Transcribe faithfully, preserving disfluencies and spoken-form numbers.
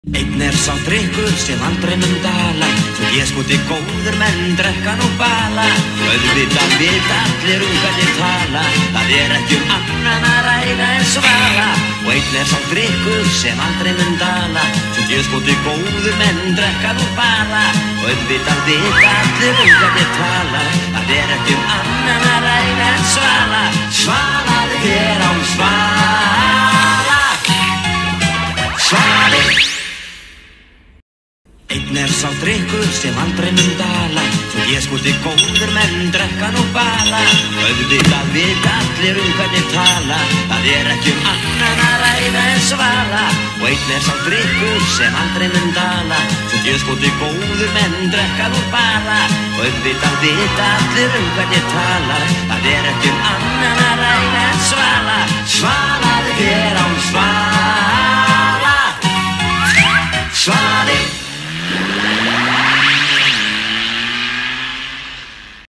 Einn er sá drykkur sem aldrei mun dala, svo déskoti góður menn drekka nú bala. Auðvitað vita allir um hvernig tala, það er ekki um annan að ræða en svala. Og einn er sá drykkur sem aldrei mun dala, svo déskoti góður menn drekka nú bala. Auðvitað vita allir um hvernig tala, það er ekki um annan að ræða en svala. Svalaði hér án svala, svali. Einn er sá drykkur sem aldrei mun dala, svo déskoti góður menn drekka nú bala. Auðvitað vita allir um hvernig tala, það er ekki um annan að ræða en svala. Og einn er sá drykkur sem aldrei mun dala, svo déskoti góður menn drekka nú bala. Auðvitað vita allir um hvernig tala, það er ekki um annan að ræða en svala. Svalaði hér án svala, svali.